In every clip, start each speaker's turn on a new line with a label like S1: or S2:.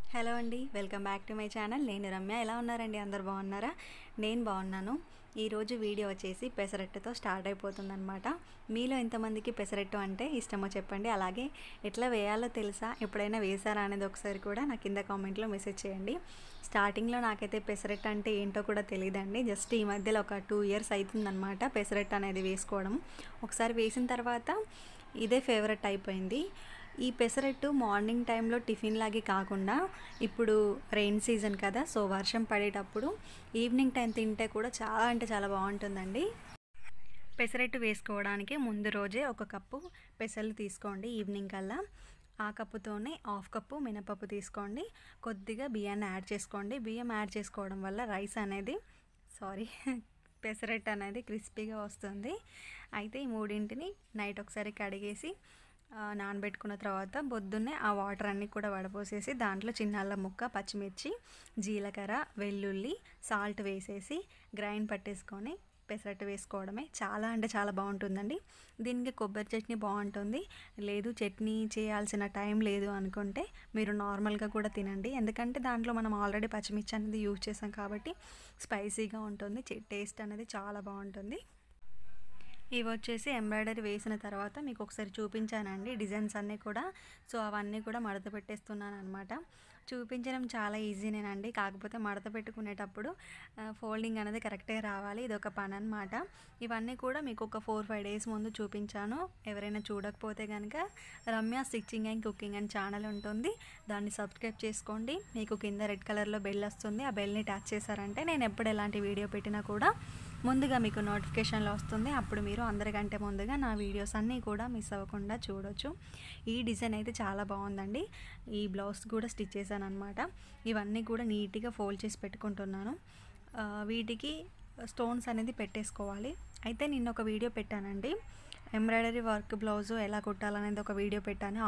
S1: Hello అండి, welcome back to my channel. నేను రమ్య. ఎలా ఉన్నారండి? అందరు బాగున్నారా? నేను బాగున్నాను. ఈరోజు వీడియో వచ్చేసి పెసరట్టుతో స్టార్ట్ అయిపోతుందన్నమాట. మీలో ఎంతమందికి పెసరట్టు అంటే ఇష్టమో చెప్పండి. అలాగే ఎట్లా వేయాలో తెలుసా, ఎప్పుడైనా వేసారా అనేది ఒకసారి కూడా నా కింద కామెంట్లో మెసేజ్ చేయండి. స్టార్టింగ్లో నాకైతే పెసరట్టు అంటే ఏంటో కూడా తెలియదండి. జస్ట్ ఈ మధ్యలో ఒక 2 ఇయర్స్ అవుతుందన్నమాట పెసరట్టు అనేది వేసుకోవడం. ఒకసారి వేసిన తర్వాత ఇదే ఫేవరెట్ అయిపోయింది. ఈ పెసరట్టు మార్నింగ్ టైంలో టిఫిన్ లాగే కాకుండా ఇప్పుడు రెయిన్ సీజన్ కదా, సో వర్షం పడేటప్పుడు ఈవినింగ్ టైం తింటే కూడా చాలా అంటే చాలా బాగుంటుందండి. పెసరట్టు వేసుకోవడానికి ముందు రోజే 1 కప్పు పెసలు తీసుకోండి. ఈవినింగ్ కల్లా ఆ కప్పుతోనే 1/2 కప్పు మినపప్పు తీసుకోండి. కొద్దిగా బియ్యాన్ని యాడ్ చేసుకోండి. బియ్యం యాడ్ చేసుకోవడం వల్ల రైస్ అనేది పెసరట్టు అనేది క్రిస్పీగా వస్తుంది. అయితే ఈ మూడింటిని నైట్ ఒకసారి కడిగేసి నానబెట్టుకున్న తర్వాత పొద్దున్నే ఆ వాటర్ అన్నీ కూడా వడపోసేసి దాంట్లో చిన్న అల్లం ముక్క, పచ్చిమిర్చి, జీలకర్ర, వెల్లుల్లి, సాల్ట్ వేసేసి గ్రైండ్ పట్టేసుకొని పెసరట్టు వేసుకోవడమే. చాలా అంటే చాలా బాగుంటుందండి. దీనికి కొబ్బరి చట్నీ బాగుంటుంది. లేదు చట్నీ చేయాల్సిన టైం లేదు అనుకుంటే మీరు నార్మల్గా కూడా తినండి. ఎందుకంటే దాంట్లో మనం ఆల్రెడీ పచ్చిమిర్చి అనేది యూజ్ చేసాం కాబట్టి స్పైసీగా ఉంటుంది. టేస్ట్ అనేది చాలా బాగుంటుంది. ఇవి వచ్చేసి ఎంబ్రాయిడరీ వేసిన తర్వాత మీకు ఒకసారి చూపించానండి డిజైన్స్ అన్నీ కూడా. సో అవన్నీ కూడా మడత పెట్టేస్తున్నాను అనమాట. చూపించడం చాలా ఈజీనేనండి, కాకపోతే మడత పెట్టుకునేటప్పుడు ఫోల్డింగ్ అనేది కరెక్ట్గా రావాలి. ఇది ఒక పని అనమాట. ఇవన్నీ కూడా మీకు ఒక 4-5 డేస్ ముందు చూపించాను. ఎవరైనా చూడకపోతే కనుక Ramya stitching and cooking and channel ఉంటుంది, దాన్ని సబ్స్క్రైబ్ చేసుకోండి. మీకు కింద రెడ్ కలర్లో బెల్ వస్తుంది. ఆ బెల్ని ట్యాచ్ చేశారంటే నేను ఎప్పుడు ఎలాంటి వీడియో పెట్టినా కూడా ముందుగా మీకు నోటిఫికేషన్లో వస్తుంది. అప్పుడు మీరు అందరికంటే ముందుగా నా వీడియోస్ అన్నీ కూడా మిస్ అవ్వకుండా చూడొచ్చు. ఈ డిజైన్ అయితే చాలా బాగుందండి. ఈ బ్లౌజ్ కూడా స్టిచ్ చేశాను అనమాట. ఇవన్నీ కూడా నీట్గా ఫోల్డ్ చేసి పెట్టుకుంటున్నాను. వీటికి స్టోన్స్ అనేది పెట్టేసుకోవాలి. అయితే నిన్న ఒక వీడియో పెట్టానండి, ఎంబ్రాయిడరీ వర్క్ బ్లౌజు ఎలా కుట్టాలనేది ఒక వీడియో పెట్టాను.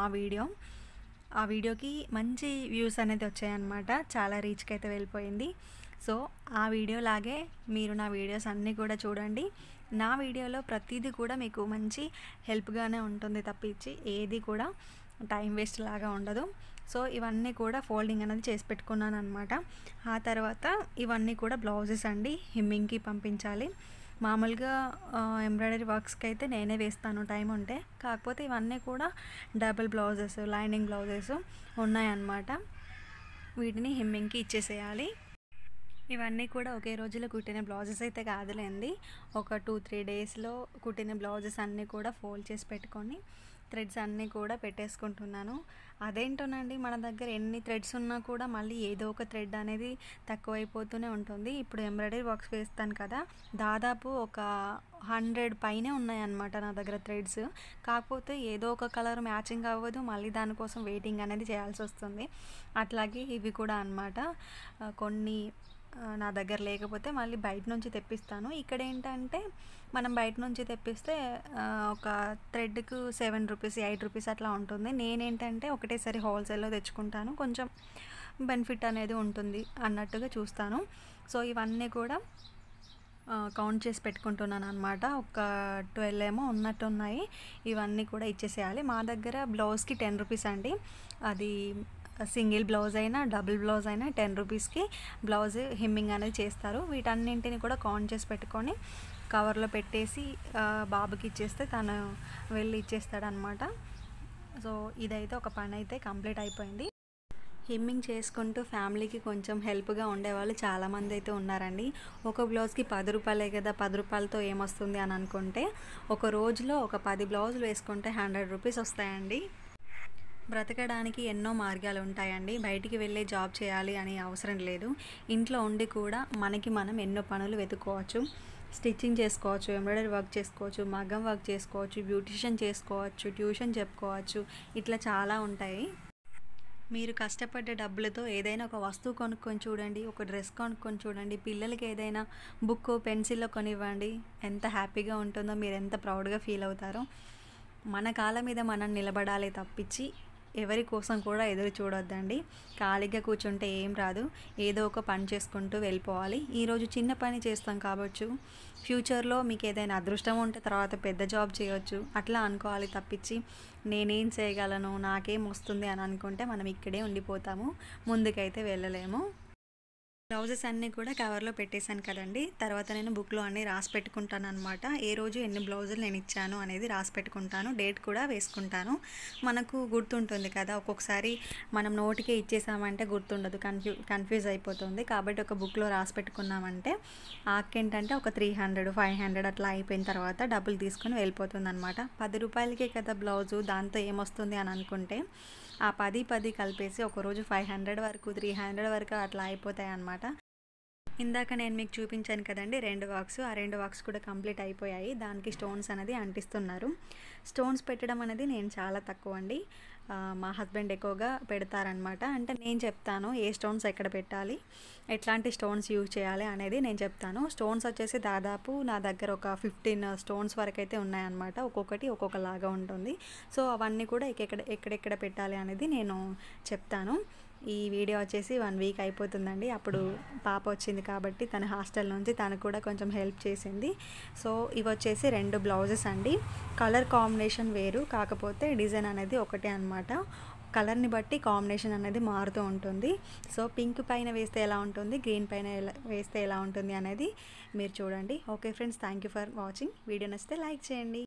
S1: ఆ వీడియోకి మంచి వ్యూస్ అనేది వచ్చాయన్నమాట. చాలా రీచ్కి అయితే వెళ్ళిపోయింది. సో ఆ వీడియో లాగే మీరు నా వీడియోస్ అన్నీ కూడా చూడండి. నా వీడియోలో ప్రతిదీ కూడా మీకు మంచి హెల్ప్గానే ఉంటుంది తప్పించి ఏది కూడా టైం వేస్ట్ లాగా ఉండదు. సో ఇవన్నీ కూడా ఫోల్డింగ్ అనేది చేసి పెట్టుకున్నాను అనమాట. ఆ తర్వాత ఇవన్నీ కూడా బ్లౌజెస్ అండి, హెమ్మింగ్కి పంపించాలి. మామూలుగా ఎంబ్రాయిడరీ వర్క్స్కి అయితే నేనే వేస్తాను టైం ఉంటే. కాకపోతే ఇవన్నీ కూడా డబుల్ బ్లౌజెస్, లైనింగ్ బ్లౌజెస్ ఉన్నాయన్నమాట. వీటిని హెమ్మింగ్కి ఇచ్చేసేయాలి. ఇవన్నీ కూడా ఒకే రోజులో కుట్టిన బ్లౌజెస్ అయితే కాదులేండి. ఒక 2-3 డేస్లో కుట్టిన బ్లౌజెస్ అన్నీ కూడా ఫోల్డ్ చేసి పెట్టుకొని థ్రెడ్స్ అన్నీ కూడా పెట్టేసుకుంటున్నాను. అదేంటోనండి, మన దగ్గర ఎన్ని థ్రెడ్స్ ఉన్నా కూడా మళ్ళీ ఏదో ఒక థ్రెడ్ అనేది తక్కువైపోతూనే ఉంటుంది. ఇప్పుడు ఎంబ్రాయిడరీ వర్క్స్ వేస్తాను కదా, దాదాపు ఒక 100 పైనే ఉన్నాయన్నమాట నా దగ్గర థ్రెడ్స్. కాకపోతే ఏదో ఒక కలర్ మ్యాచింగ్ అవ్వదు, మళ్ళీ దానికోసం వెయిటింగ్ అనేది చేయాల్సి వస్తుంది. అట్లాగే ఇవి కూడా అన్నమాట. కొన్ని నా దగ్గర లేకపోతే మళ్ళీ బయట నుంచి తెప్పిస్తాను. ఇక్కడ ఏంటంటే మనం బయట నుంచి తెప్పిస్తే ఒక థ్రెడ్కు 7 రూపీస్, 8 రూపీస్ అట్లా ఉంటుంది. నేనేంటంటే ఒకటేసారి హోల్సేల్లో తెచ్చుకుంటాను, కొంచెం బెనిఫిట్ అనేది ఉంటుంది అన్నట్టుగా చూస్తాను. సో ఇవన్నీ కూడా కౌంట్ చేసి పెట్టుకుంటున్నాను అనమాట. ఒక 12 ఏమో ఉన్నట్టున్నాయి. ఇవన్నీ కూడా ఇచ్చేసేయాలి. మా దగ్గర బ్లౌజ్కి 10 రూపీస్ అండి. అది సింగిల్ బ్లౌజ్ అయినా డబుల్ బ్లౌజ్ అయినా 10 రూపీస్కి బ్లౌజ్ హెమ్మింగ్ అనేది చేస్తారు. వీటన్నింటిని కూడా కౌంట్ చేసి పెట్టుకొని కవర్లో పెట్టేసి బాబుకి ఇచ్చేస్తే తను వెళ్ళి ఇచ్చేస్తాడనమాట. సో ఇదైతే ఒక పని అయితే కంప్లీట్ అయిపోయింది. హెమ్మింగ్ చేసుకుంటూ ఫ్యామిలీకి కొంచెం హెల్ప్గా ఉండేవాళ్ళు చాలామంది అయితే ఉన్నారండి. ఒక బ్లౌజ్కి 10 రూపాయలే కదా, 10 రూపాయలతో ఏమొస్తుంది అని అనుకుంటే ఒక రోజులో ఒక 10 బ్లౌజులు వేసుకుంటే 100 రూపీస్ వస్తాయండి. బ్రతకడానికి ఎన్నో మార్గాలు ఉంటాయండి. బయటికి వెళ్ళి జాబ్ చేయాలి అనే అవసరం లేదు. ఇంట్లో ఉండి కూడా మనకి మనం ఎన్నో పనులు వెతుక్కోవచ్చు. స్టిచ్చింగ్ చేసుకోవచ్చు, ఎంబ్రాయిడరీ వర్క్ చేసుకోవచ్చు, మగ్గం వర్క్ చేసుకోవచ్చు, బ్యూటిషియన్ చేసుకోవచ్చు, ట్యూషన్ చెప్పుకోవచ్చు. ఇట్లా చాలా ఉంటాయి. మీరు కష్టపడ్డ డబ్బులతో ఏదైనా ఒక వస్తువు కొనుక్కొని చూడండి, ఒక డ్రెస్ కొనుక్కొని చూడండి, పిల్లలకి ఏదైనా బుక్, పెన్సిల్లో కొనివ్వండి. ఎంత హ్యాపీగా ఉంటుందో, మీరు ఎంత ప్రౌడ్గా ఫీల్ అవుతారో. మన కాళ్ళ మీద మనం నిలబడాలి తప్పించి ఎవరి కోసం కూడా ఎదురు చూడొద్దండి. ఖాళీగా కూర్చుంటే ఏం రాదు. ఏదో ఒక పని చేసుకుంటూ వెళ్ళిపోవాలి. ఈరోజు చిన్న పని చేస్తాం కావచ్చు, ఫ్యూచర్లో మీకు ఏదైనా అదృష్టం ఉంటే తర్వాత పెద్ద జాబ్ చేయొచ్చు. అట్లా అనుకోవాలి తప్పించి నేనేం చేయగలను, నాకేం వస్తుంది అని అనుకుంటే మనం ఇక్కడే ఉండిపోతాము. ముందుకైతే వెళ్ళలేము. బ్లౌజెస్ అన్నీ కూడా కవర్లో పెట్టేశాను కదండి. తర్వాత నేను బుక్లో అన్నీ రాసి పెట్టుకుంటాను అనమాట. ఏ రోజు ఎన్ని బ్లౌజులు నేను ఇచ్చాను అనేది రాసి పెట్టుకుంటాను. డేట్ కూడా వేసుకుంటాను. మనకు గుర్తుంటుంది కదా, ఒక్కొక్కసారి మనం నోటికే ఇచ్చేసామంటే గుర్తుండదు, కన్ఫ్యూజ్ అయిపోతుంది. కాబట్టి ఒక బుక్లో రాసి పెట్టుకున్నామంటే ఆకేంటంటే ఒక 300, 500 అట్లా అయిపోయిన తర్వాత డబ్బులు తీసుకొని వెళ్ళిపోతుంది అనమాట. 10 రూపాయలకే కదా బ్లౌజు, దాంతో ఏమొస్తుంది అని అనుకుంటే ఆ 10 కలిపేసి ఒకరోజు 500 వరకు, 300 వరకు అట్లా అయిపోతాయి అన్నమాట. ఇందాక నేను మీకు చూపించాను కదండి 2 వర్క్స్, ఆ 2 వర్క్స్ కూడా కంప్లీట్ అయిపోయాయి. దానికి స్టోన్స్ అనేది అంటిస్తున్నారు. స్టోన్స్ పెట్టడం అనేది నేను చాలా తక్కువ అండి. మా హస్బెండ్ ఎక్కువగా పెడతారనమాట. అంటే నేను చెప్తాను ఏ స్టోన్స్ ఎక్కడ పెట్టాలి, ఎట్లాంటి స్టోన్స్ యూజ్ చేయాలి అనేది నేను చెప్తాను. స్టోన్స్ వచ్చేసి దాదాపు నా దగ్గర ఒక 15 స్టోన్స్ వరకు అయితే ఉన్నాయన్నమాట. ఒక్కొక్కటి ఒక్కొక్కలాగా ఉంటుంది. సో అవన్నీ కూడా ఎక్కడెక్కడ పెట్టాలి అనేది నేను చెప్తాను. ఈ వీడియో వచ్చేసి 1 వీక్ అయిపోతుందండి. అప్పుడు పాప వచ్చింది కాబట్టి తన హాస్టల్ నుంచి తను కూడా కొంచెం హెల్ప్ చేసింది. సో ఇవి వచ్చేసి 2 బ్లౌజెస్ అండి. కలర్ కాంబినేషన్ వేరు, కాకపోతే డిజైన్ అనేది ఒకటే అనమాట. కలర్ని బట్టి కాంబినేషన్ అనేది మారుతూ ఉంటుంది. సో పింక్ పైన వేస్తే ఎలా ఉంటుంది, గ్రీన్ పైన వేస్తే ఎలా ఉంటుంది అనేది మీరు చూడండి. Okay friends, thank you for watching. Video నచ్చితే లైక్ చేయండి.